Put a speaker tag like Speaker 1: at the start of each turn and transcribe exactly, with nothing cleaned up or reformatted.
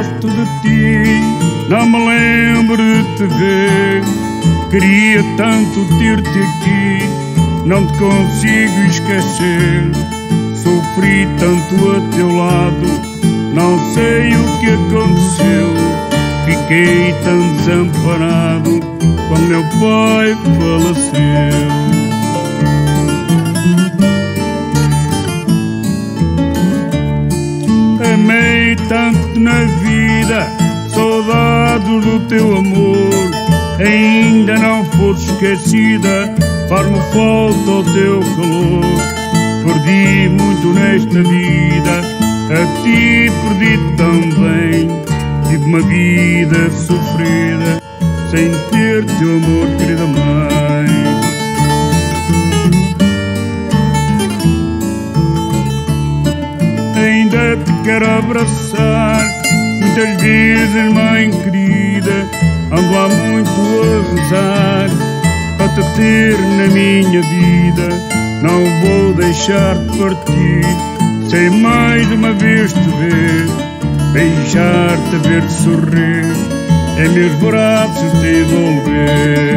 Speaker 1: gosto de ti, não me lembro de te ver. Queria tanto ter-te aqui, não te consigo esquecer. Sofri tanto a teu lado, não sei o que aconteceu. Fiquei tão desamparado quando meu pai faleceu. Amei tanto na vida, saudades do teu amor. Ainda não foste esquecida, faz-me falta o teu calor. Perdi muito nesta vida, a ti perdi também. Tive uma vida sofrida, sem ter teu amor, querida mãe. Ainda te quero abraçar, muitas vezes, mãe querida. Ando há muito a rezar para te ter na minha vida. Não vou deixar-te partir, sem mais uma vez te ver, beijar-te, ver-te sorrir, em meus braços te envolver.